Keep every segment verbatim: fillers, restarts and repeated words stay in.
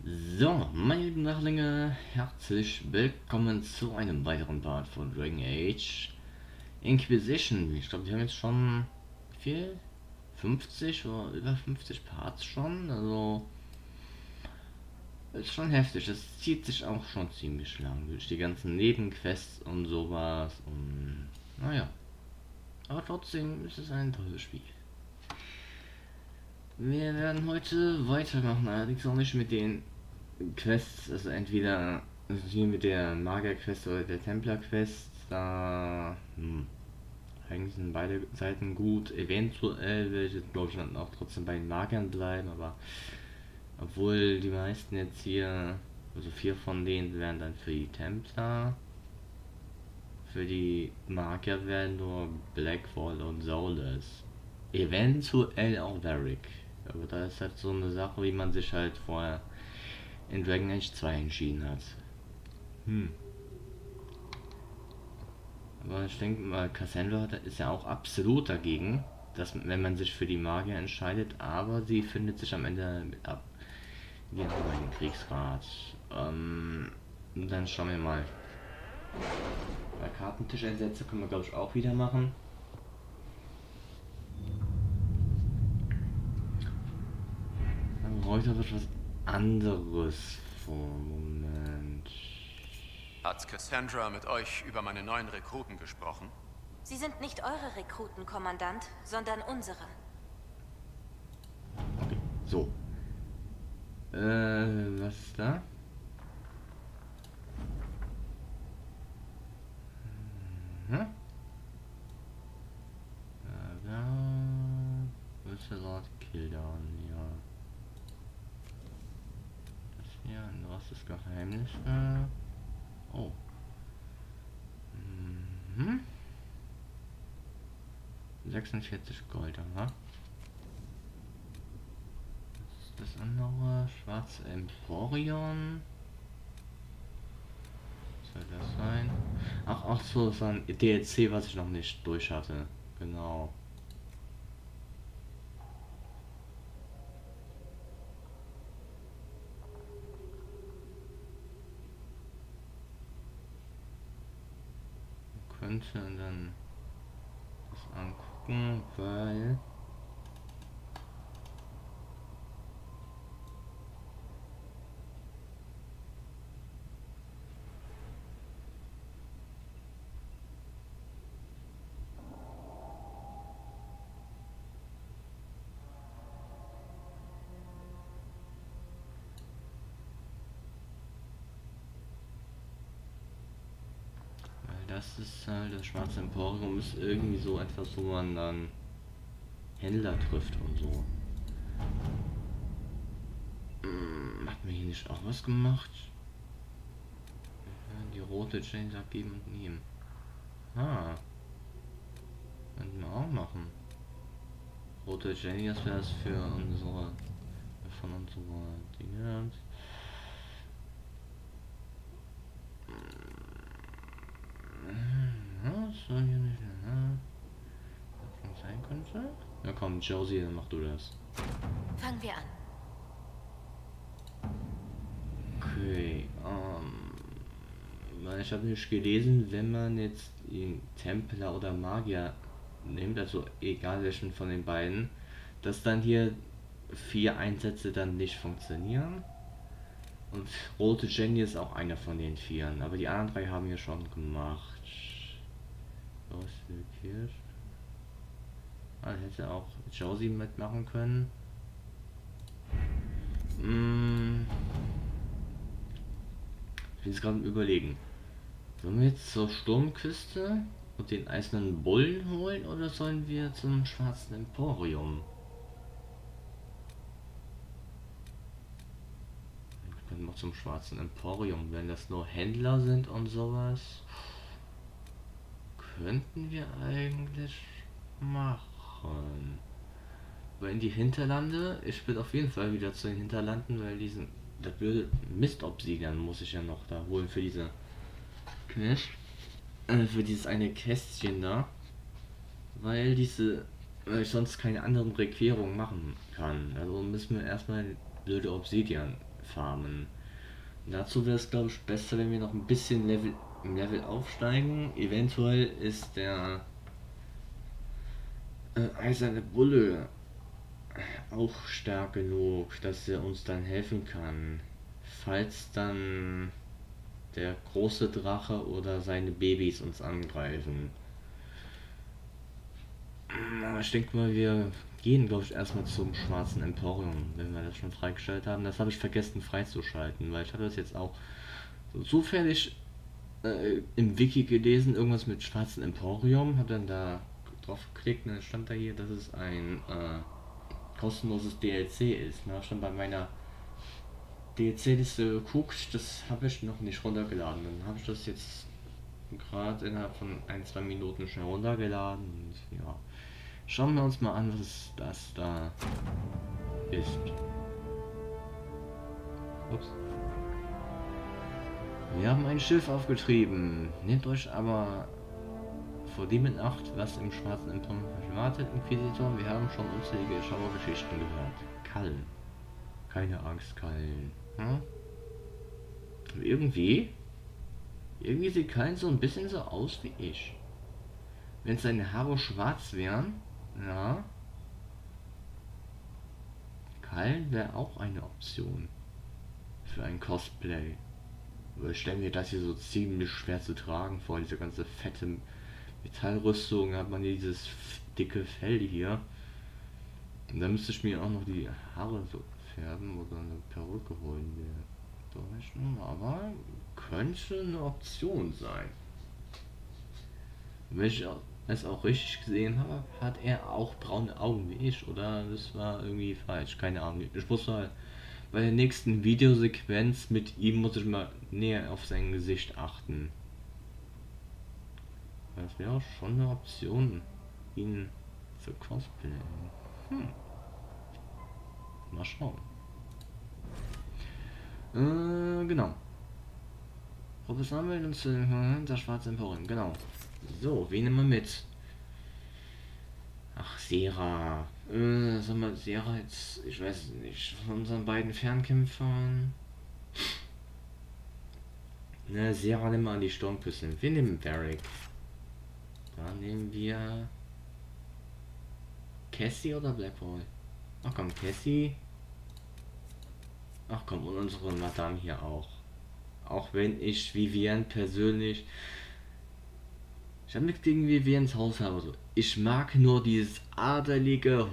So, meine lieben Nachlinge, herzlich willkommen zu einem weiteren Part von Dragon Age Inquisition. Ich glaube, wir haben jetzt schon viel, fünfzig oder über fünfzig Parts schon, also ist schon heftig. Es zieht sich auch schon ziemlich lang durch die ganzen Nebenquests und sowas und naja, aber trotzdem ist es ein tolles Spiel. Wir werden heute weitermachen, allerdings auch nicht mit den Quests, also entweder hier mit der Magier-Quest oder der Templar-Quest, da hm, eigentlich sind beide Seiten gut. Eventuell will ich jetzt, glaube ich, dann auch trotzdem bei den Magiern bleiben, aber obwohl die meisten jetzt hier, also vier von denen werden dann für die Templar, für die Magier werden nur Blackwall und Soulless. Eventuell auch Varric. Aber da ist halt so eine Sache, wie man sich halt vorher in Dragon Age zwei entschieden hat. Hm. Aber ich denke mal, Cassandra ist ja auch absolut dagegen, dass wenn man sich für die Magier entscheidet, aber sie findet sich am Ende mit ab. Wir haben einen Kriegsrat. Ähm, dann schauen wir mal. Bei Kartentischeinsätze können wir glaube ich auch wieder machen. Aber heute wird was anderes vor. Moment. Hat Cassandra mit euch über meine neuen Rekruten gesprochen? Sie sind nicht eure Rekruten, Kommandant, sondern unsere. Okay, so. Äh, was ist da? Mhm. Da. Lord Kildan, ja. Das hier, ein erstes Geheimnis. Äh. Oh. Mhm. sechsundvierzig Gold, aha. Das ist das andere. Schwarze Emporion. Was soll das sein? Ach, ach so, das war ein D L C, was ich noch nicht durch hatte. Genau. Könnte dann das angucken, weil das ist halt, das Schwarze Emporium ist irgendwie so etwas, wo man dann Händler trifft und so. Hm, hat mir hier nicht auch was gemacht? Ja, die rote Chain sagt geben und nehmen. Ah. Könnten wir auch machen. Rote Jenny, das wäre es für unsere, von unserer Dinge. Was soll hier nicht, ne? Was sein könnte? Ja komm, Josie, dann mach du das. Fangen wir an. Okay, ähm, weil ich habe nicht gelesen, wenn man jetzt den Templer oder Magier nimmt, also egal welchen von den beiden, dass dann hier vier Einsätze dann nicht funktionieren. Und Rote Jenny ist auch einer von den vieren, aber die anderen drei haben wir schon gemacht. Was hier? Ah, hätte auch Josie mitmachen können. Hm. Ich bin jetzt gerade am Überlegen. Sollen wir jetzt zur Sturmküste und den eisernen Bullen holen oder sollen wir zum Schwarzen Emporium? Wir können noch zum Schwarzen Emporium, wenn das nur Händler sind und sowas. Könnten wir eigentlich machen. Aber in die Hinterlande, ich will auf jeden Fall wieder zu den Hinterlanden, weil diesen, das würde Mist-Obsidian muss ich ja noch da holen für diese Quest, äh, für dieses eine Kästchen da, weil diese, weil ich sonst keine anderen Requerungen machen kann. Also müssen wir erstmal blöde Obsidian farmen. Dazu wäre es, glaube ich, besser, wenn wir noch ein bisschen Level, im Level aufsteigen. Eventuell ist der äh, eiserne Bulle auch stark genug, dass er uns dann helfen kann, falls dann der große Drache oder seine Babys uns angreifen. Ich denke mal, wir gehen, glaube ich, erstmal zum Schwarzen Emporium, wenn wir das schon freigestellt haben. Das habe ich vergessen freizuschalten, weil ich habe das jetzt auch so zufällig äh, im Wiki gelesen, irgendwas mit Schwarzen Emporium, habe dann da drauf geklickt und dann stand da hier, dass es ein äh, kostenloses D L C ist. Da stand bei meiner D L C-Liste geguckt, das habe ich noch nicht runtergeladen. Dann habe ich das jetzt gerade innerhalb von ein, zwei Minuten schnell runtergeladen. Und ja, schauen wir uns mal an, was das da ist. Ups. Wir haben ein Schiff aufgetrieben. Nehmt euch aber vor dem in Acht, was im Schwarzen Emporium wartet, Inquisitor. Wir haben schon unzählige Schauergeschichten gehört. Kallen. Keine Angst, Kallen. Hm? Irgendwie, irgendwie sieht Kallen so ein bisschen so aus wie ich. Wenn seine Haare schwarz wären, ja. Kallen wäre auch eine Option für ein Cosplay. Aber ich stelle mir das hier so ziemlich schwer zu tragen vor, diese ganze fette Metallrüstung, da hat man hier dieses dicke Fell hier. Und dann müsste ich mir auch noch die Haare so färben oder eine Perücke holen. Aber könnte eine Option sein. Wenn ich es auch richtig gesehen habe, hat er auch braune Augen wie ich. Oder das war irgendwie falsch, keine Ahnung. Ich muss mal bei der nächsten Videosequenz mit ihm muss ich mal näher auf sein Gesicht achten. Das wäre schon eine Option, ihn zu cosplayen. Hm. Mal schauen. Äh, genau. Professor meldet uns das Schwarze Emporium. Genau. So, wen nehmen wir mit? Ach, Sera. Äh, sag mal, Sera jetzt, ich weiß nicht, von unseren beiden Fernkämpfern. Ne, Sera nehmen wir an die Sturmküste. Wir nehmen Varric. Dann nehmen wir Cassie oder Blackwall? Ach komm, Cassie. Ach komm, und unsere Madame hier auch. Auch wenn ich Vivienne persönlich... Ich habe nichts gegen Viviennes Haus, aber so. Ich mag nur dieses adelige,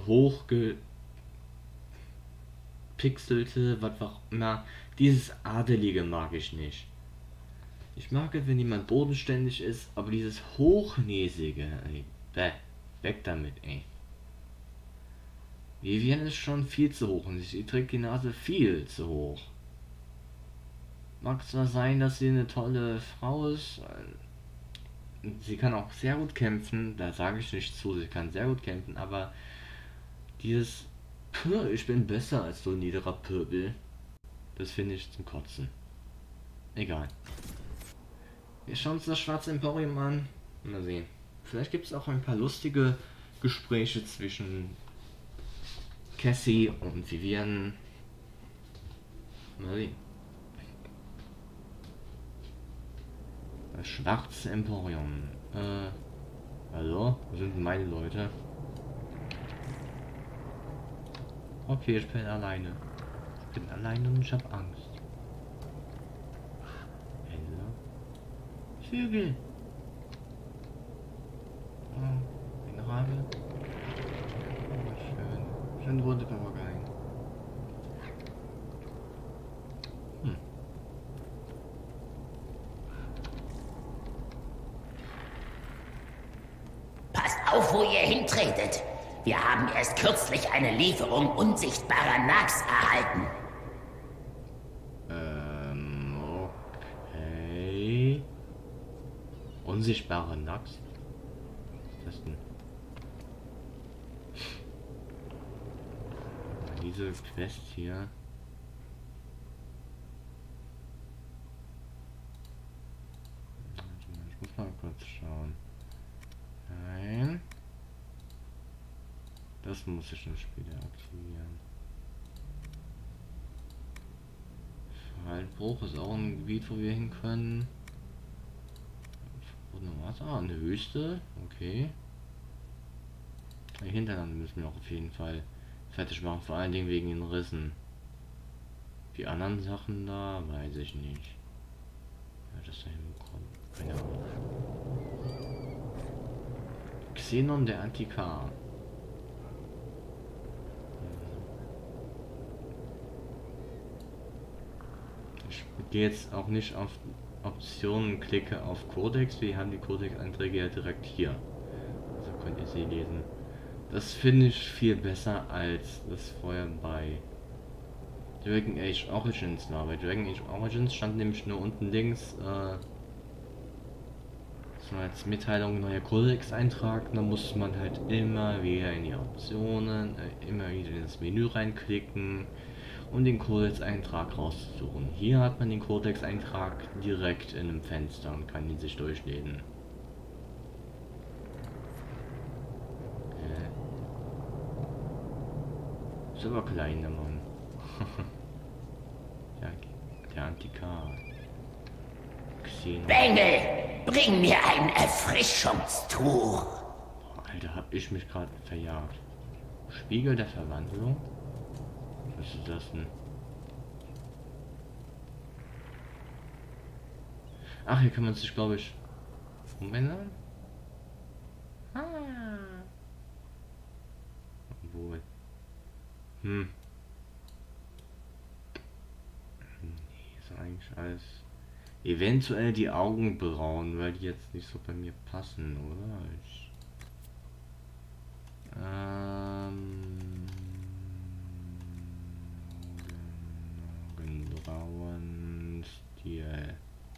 hochgepixelte, was auch immer. Dieses adelige mag ich nicht. Ich mag es, wenn jemand bodenständig ist, aber dieses hochnäsige, ey, bäh, weg damit, ey. Vivienne ist schon viel zu hoch und sie trägt die Nase viel zu hoch. Mag zwar sein, dass sie eine tolle Frau ist, sie kann auch sehr gut kämpfen, da sage ich nicht zu, sie kann sehr gut kämpfen, aber dieses ich bin besser als so ein niederer Pöbel, das finde ich zum Kotzen. Egal. Wir schauen uns das Schwarze Emporium an. Mal sehen. Vielleicht gibt es auch ein paar lustige Gespräche zwischen Cassie und Vivienne. Mal sehen. Das Schwarze Emporium. Äh, hallo? Wo sind denn meine Leute? Okay, ich bin alleine. Ich bin alleine und ich hab Angst. Vögel. Oh, ein Rabe. Oh, schön. Schön rote Papageien. Hm. Passt auf, wo ihr hintretet. Wir haben erst kürzlich eine Lieferung unsichtbarer Nags erhalten. Ähm, okay. Unsichtbare Nags? Was ist das denn? Diese Quest hier. Ich muss mal kurz schauen. Nein. Das muss ich dann später aktivieren. Waldbruch ist auch ein Gebiet, wo wir hin können. Und noch was? Ah, eine Wüste. Okay. Die Hinterland müssen wir auch auf jeden Fall fertig machen. Vor allen Dingen wegen den Rissen. Die anderen Sachen da, weiß ich nicht. Ja, das da hinbekommen. Keine Ahnung. Xenon der Antiquar. Ich gehe jetzt auch nicht auf Optionen, klicke auf Codex. Wir haben die Codex-Einträge ja direkt hier. Also könnt ihr sie lesen. Das finde ich viel besser als das vorher bei Dragon Age Origins war. Bei Dragon Age Origins stand nämlich nur unten links äh, so als Mitteilung neuer Codex-Eintrag. Da muss man halt immer wieder in die Optionen, äh, immer wieder in das Menü reinklicken, um den Codex-Eintrag rauszusuchen. Hier hat man den Codex-Eintrag direkt in einem Fenster und kann ihn sich durchlesen. Äh. Ist aber klein, der Mann. Ja, der Antiquar. Xenon. Bengel, bring mir ein Erfrischungstuch. Boah, Alter, hab ich mich gerade verjagt. Spiegel der Verwandlung? Was ist das denn? Ach, hier kann man sich, glaube ich, umändern. Ah. Obwohl. Hm. Nee, ist eigentlich alles. Eventuell die Augenbrauen, weil die jetzt nicht so bei mir passen, oder? Ich, ähm, Augenbrauen, Stil.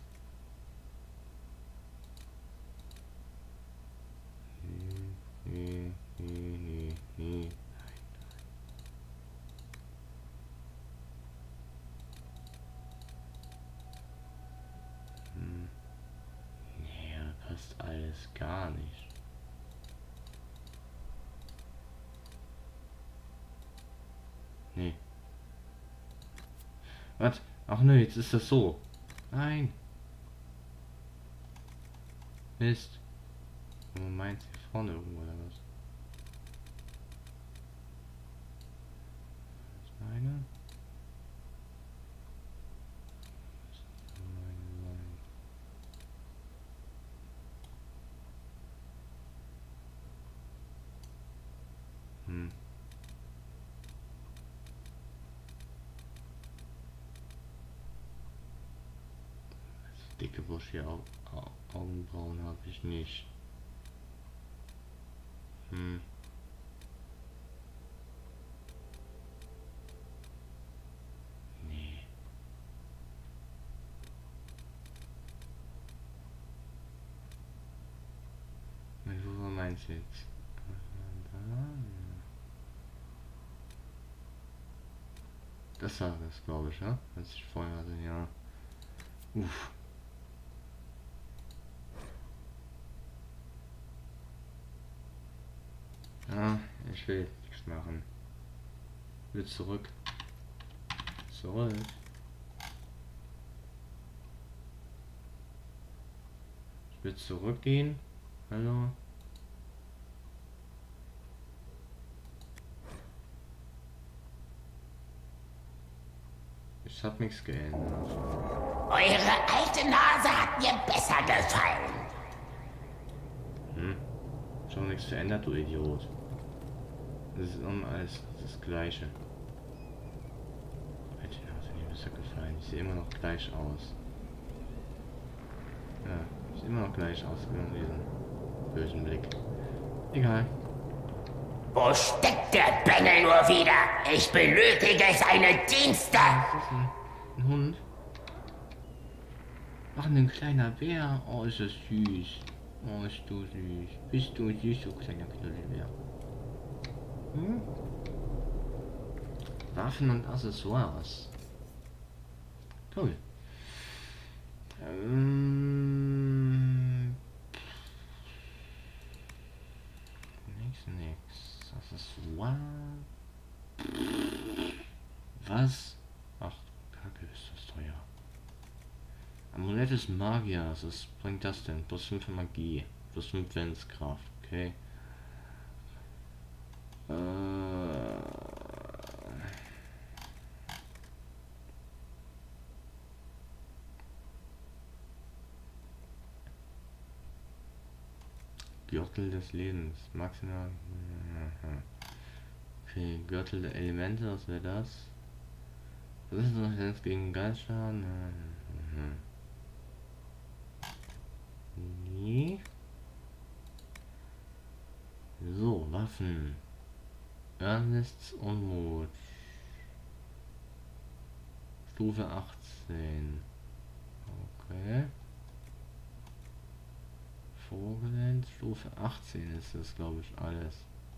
Nee, nee, nee, nee. Passt alles gar nicht. Nee. Was? Ach ne, jetzt ist das so. Nein. Mist. Du meinst hier vorne irgendwo oder was? Das ist meine. Hm. Also dicke Busche Au Au Augenbrauen habe ich nicht. Hm. Nee. Wo meinst du jetzt? Das war das, glaube ich, ja? Was ich vorher hatte, ja. Uff. Ja, ich will nichts machen. Ich will zurück. Zurück. Ich will zurückgehen. Hallo. Ich hab nichts geändert. Eure alte Nase hat mir besser gefallen. Hm. Schon nichts verändert, du Idiot. Das ist immer alles das Gleiche. Alte Nase hat mir besser gefallen. Ich sehe immer noch gleich aus. Ja, ich sehe immer noch gleich aus mit diesem bösen Blick. Egal. Wo steckt der Bengel nur wieder? Ich benötige seine Dienste. Was ist denn? Ein Hund? Ach, ein kleiner Bär. Oh, ist das süß. Oh, ist du süß. Bist du süß, so kleiner Knuddelbär. Hm? Waffen und Accessoires. Toll. Ähm... Nix, nix. Accessoire. Was? Ach, Kacke, ist das teuer. Amulett des Magiers. Was bringt das denn? Plus fünf Magie. Plus fünf Willenskraft. Okay. Äh... Gürtel des Lebens. Maximal. Okay, Gürtel der Elemente, was wäre das? Was ist noch jetzt gegen Geistschaden? Nee. So, Waffen. Ernsts Unmut. Stufe achtzehn. Okay. Vorgelehnt. Stufe achtzehn ist das, glaube ich, alles.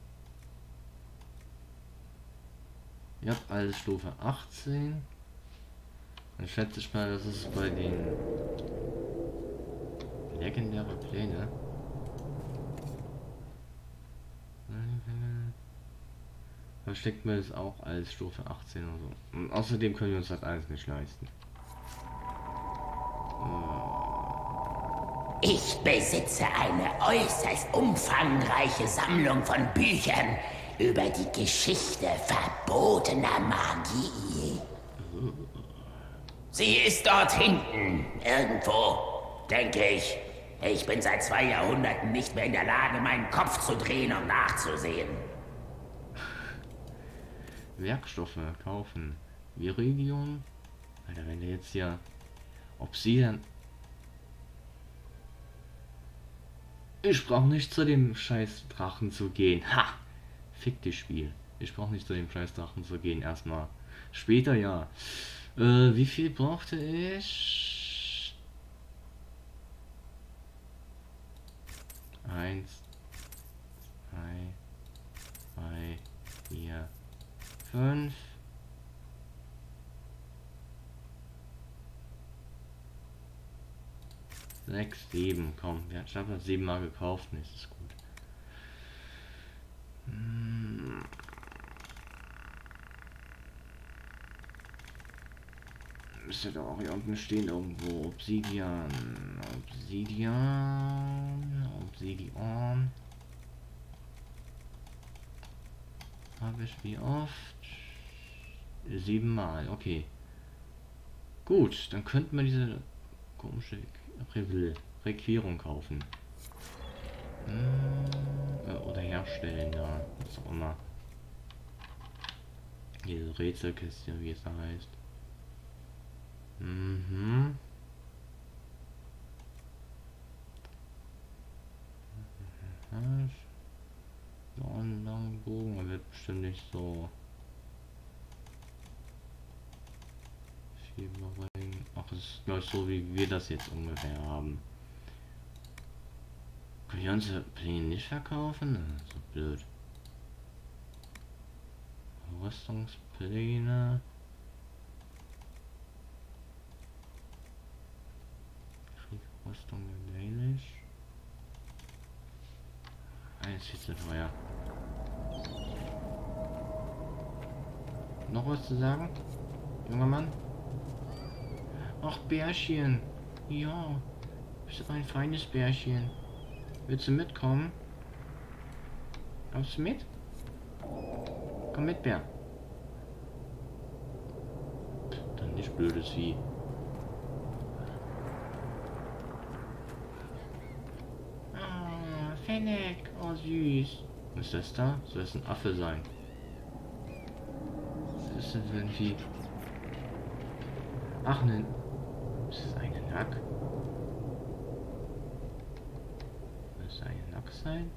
Ja, alles Stufe achtzehn. Dann schätze ich mal, dass es bei den legendäre Pläne. Versteckt mir das auch als Stufe achtzehn oder so. Und außerdem können wir uns das alles nicht leisten. Ich besitze eine äußerst umfangreiche Sammlung von Büchern über die Geschichte verbotener Magie. Sie ist dort hinten, irgendwo, denke ich. Ich bin seit zwei Jahrhunderten nicht mehr in der Lage, meinen Kopf zu drehen und nachzusehen. Werkstoffe kaufen. Viridium. Alter, wenn der jetzt hier Obsidian. Ich brauche nicht zu dem scheiß Drachen zu gehen. Ha! Fick dich, Spiel. Ich brauche nicht zu dem scheiß Drachen zu gehen. Erstmal. Später ja. Äh, wie viel brauchte ich? Eins, zwei, drei, vier, fünf. Sechs, sieben, komm, ja, ich habe das siebenmal gekauft, und ist gut. Hm. Müsste doch auch hier unten stehen irgendwo. Obsidian. Obsidian. Obsidian. Habe ich wie oft? Siebenmal, okay. Gut, dann könnten wir diese komische Requierung kaufen. Hm, oder herstellen, ja. Was auch immer. Diese Rätselkiste, wie es da heißt. Mhm. So ein langen Bogen, er wird bestimmt nicht so viel bringen. Ach, es ist glaube ich so, wie wir das jetzt ungefähr haben. Können wir unsere Pläne nicht verkaufen? So blöd. Rüstungspläne. Rüstung gewöhnlich. Eins viel zu teuer. Noch was zu sagen, junger Mann? Ach, Bärchen. Ja, bist du ein feines Bärchen. Willst du mitkommen? Kommst du mit? Komm mit, Bär. Dann nicht blödes Vieh. Fennec, oh süß. Was ist das da? Soll das ein Affe sein? Was ist denn für ein Vieh? Ach, ne. Ist das eine Nack? Soll das eine Nack sein?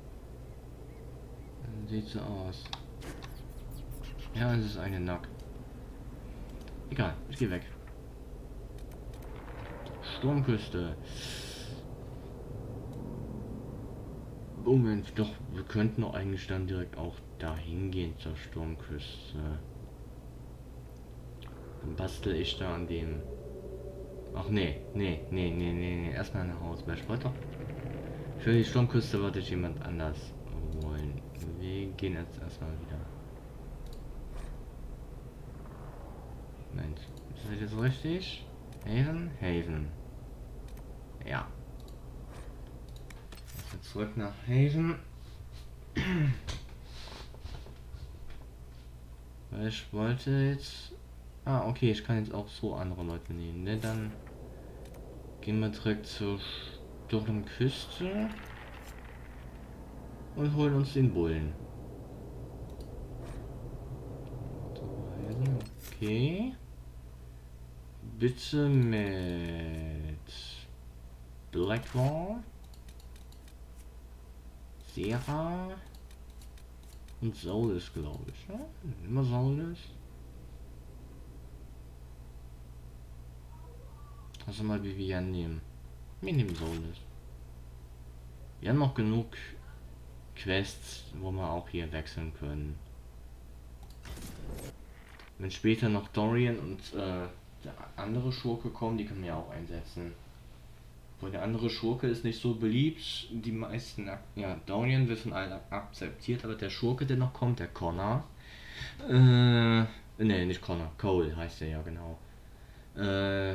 Sieht so aus. Ja, es ist eine Nack. Egal, ich gehe weg. Sturmküste. Moment, doch, wir könnten doch eigentlich dann direkt auch dahin gehen zur Sturmküste. Dann bastel ich da an dem. Ach nee, nee, nee, nee, nee, nee. Erstmal nach Hause. Ich wollte doch. Für die Sturmküste wollte ich jemand anders holen. Wir gehen jetzt erstmal wieder. Mensch, ist das jetzt richtig? Haven? Haven. ja. Also zurück nach Haven. Weil ich wollte jetzt... Ah, okay, ich kann jetzt auch so andere Leute nehmen. Ne, dann gehen wir direkt zur Sturmküste und holen uns den Bullen. Okay. Bitte mit Blackwall, Sera und Solus, glaube ich. Ne? Immer Solus. Also mal wie wir nehmen. Wir nehmen Solus. Wir haben noch genug Quests, wo wir auch hier wechseln können. Wenn später noch Dorian und äh, der andere Schurke kommen, die können wir auch einsetzen. Weil der andere Schurke ist nicht so beliebt. Die meisten, ja, Dorian wird von allen akzeptiert, aber der Schurke, der noch kommt, der Connor. Äh, ne, nicht Connor, Cole heißt er ja genau. Äh,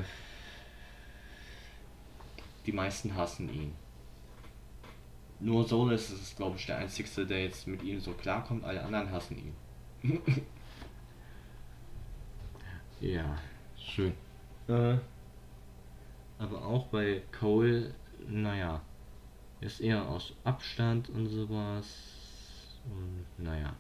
die meisten hassen ihn. Nur Solus ist, glaube ich, der einzigste, der jetzt mit ihm so klarkommt. Alle anderen hassen ihn. Ja, schön. Äh, aber auch bei Cole, naja, ist eher aus Abstand und sowas. Und naja.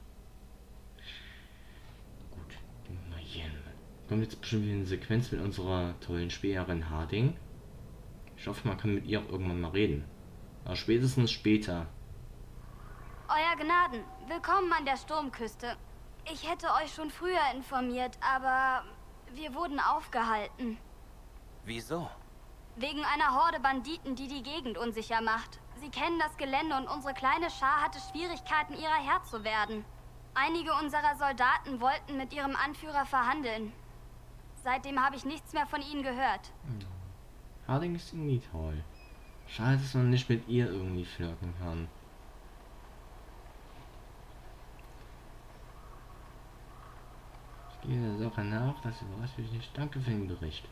Gut, mal hier. Kommt jetzt bestimmt wieder eine Sequenz mit unserer tollen Späherin Harding. Ich hoffe, man kann mit ihr auch irgendwann mal reden. Aber spätestens später. Euer Gnaden, willkommen an der Sturmküste. Ich hätte euch schon früher informiert, aber wir wurden aufgehalten. Wieso? Wegen einer Horde Banditen, die die Gegend unsicher macht. Sie kennen das Gelände und unsere kleine Schar hatte Schwierigkeiten, ihrer Herr zu werden. Einige unserer Soldaten wollten mit ihrem Anführer verhandeln. Seitdem habe ich nichts mehr von ihnen gehört. Harding ist irgendwie toll. Schade, dass man nicht mit ihr irgendwie flirten kann. Ich gehe der Sache nach, das überrascht mich nicht. Danke für den Bericht.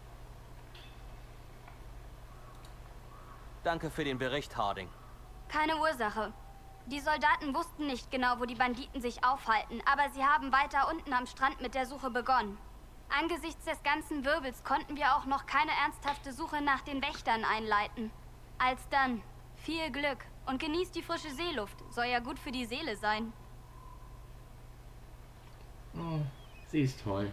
Danke für den Bericht, Harding. Keine Ursache. Die Soldaten wussten nicht genau, wo die Banditen sich aufhalten, aber sie haben weiter unten am Strand mit der Suche begonnen. Angesichts des ganzen Wirbels konnten wir auch noch keine ernsthafte Suche nach den Wächtern einleiten. Alsdann, viel Glück und genießt die frische Seeluft. Soll ja gut für die Seele sein. Oh, sie ist toll.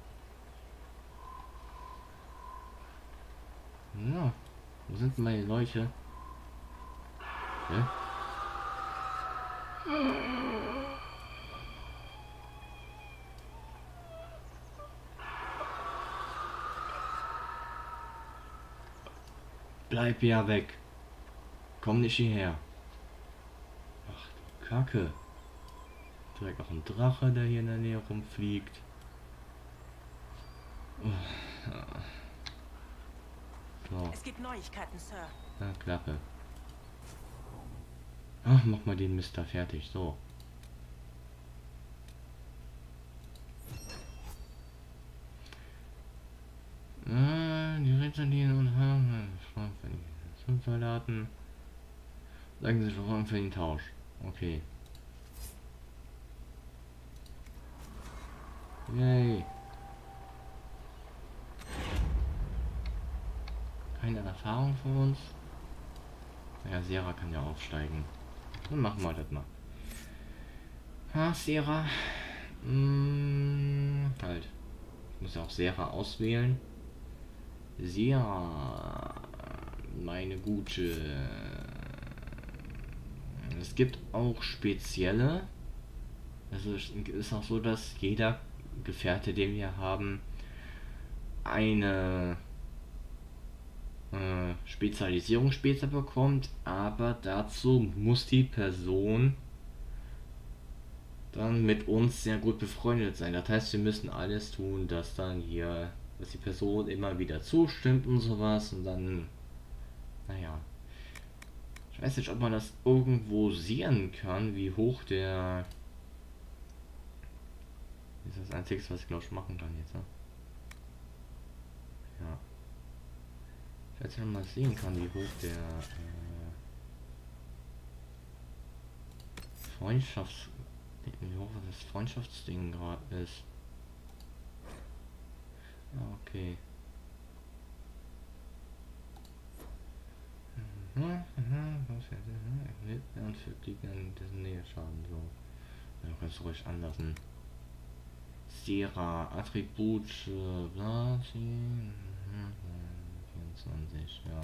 Ja, wo sind denn meine Leuchte? Ja? Bleib ja weg. Komm nicht hierher. Ach du Kacke. Direkt auch ein Drache, der hier in der Nähe rumfliegt. So. Es gibt Neuigkeiten, Sir. Na, Klappe. Ach, mach mal den Mister fertig. So. Ah, die Ritterlinien und fünf Soldaten. Sagen Sie schon für den Tausch. Okay. Yay. Keine Erfahrung von uns. Naja, Sera kann ja aufsteigen. Dann machen wir das mal. Ha, Sera. Hm, halt. Ich muss ja auch Sera auswählen. Sera. Meine gute. Es gibt auch spezielle. Also es ist auch so, dass jeder Gefährte, den wir haben, eine äh, Spezialisierung später bekommt, aber dazu muss die Person dann mit uns sehr gut befreundet sein. Das heißt, wir müssen alles tun, dass dann hier, dass die Person immer wieder zustimmt und sowas und dann, naja. Ich weiß nicht, ob man das irgendwo sehen kann, wie hoch der... Das ist das Einzige, was ich glaube ich machen kann jetzt. Ne? Ja. Ich Falls man mal sehen kann, wie hoch der äh, Freundschafts... wie hoch das Freundschaftsding gerade ist. Ah, okay. Mhm, mhm, was ja, und für Gegner in dessen Nähe Schaden so. Ja, du kannst ruhig anlassen. Sierra, Attribut, äh, bla, vierundzwanzig, ja.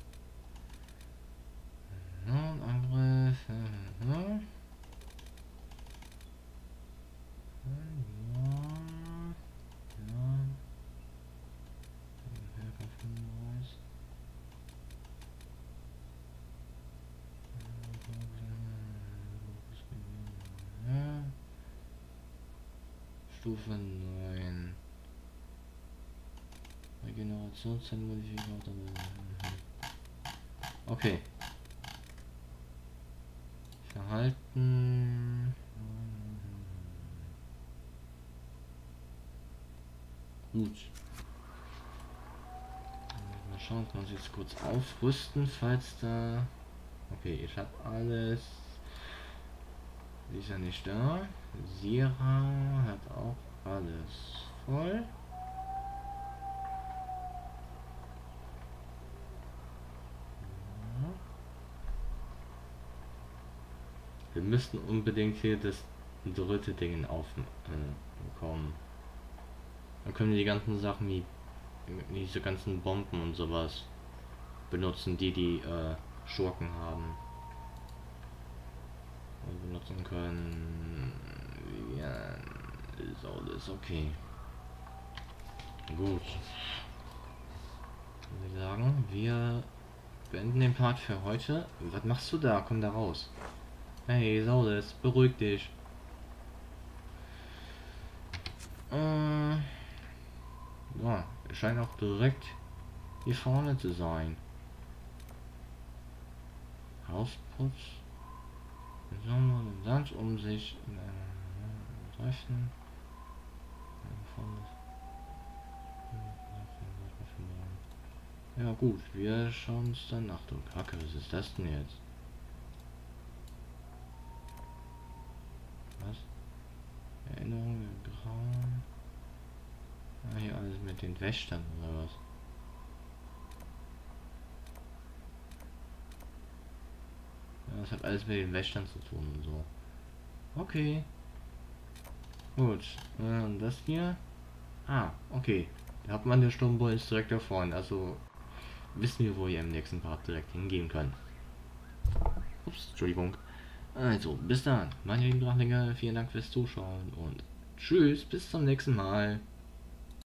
Ja, und Angriff, äh, ja. Ja, ja. Stufe neun. Regenerationszellmodifikator. Okay. Verhalten. Gut. Mal schauen, kann ich jetzt kurz aufrüsten, falls da... Okay, ich habe alles. Sie ist ja nicht da. Sierra hat auch alles voll. Ja. Wir müssen unbedingt hier das dritte Ding aufbekommen. Äh, Dann können wir die ganzen Sachen wie diese ganzen Bomben und sowas benutzen, die die äh, Schurken haben. Und benutzen können. Ja, ist alles okay. Gut. Ich würde sagen, wir beenden den Part für heute. Was machst du da? Komm da raus. Hey, Saules, beruhig dich. Äh, ja, es scheint auch direkt hier vorne zu sein. Hausputz. Sommer den Sand um sich in einem Treffen. Ja gut, wir schauen uns dann. Achtung, Kacke, was ist das denn jetzt? Was? Erinnerung, Grauen. Ah, hier alles mit den Wächtern oder was? Ja, das hat alles mit den Wächtern zu tun und so. Okay. Gut. Und das hier. Ah, okay. Da hat man den Sturmboy ist direkt da vorne. Also wissen wir, wo ihr im nächsten Part direkt hingehen könnt. Ups, Entschuldigung. Also, bis dann. Meine lieben Drachlinge, vielen Dank fürs Zuschauen und tschüss, bis zum nächsten Mal.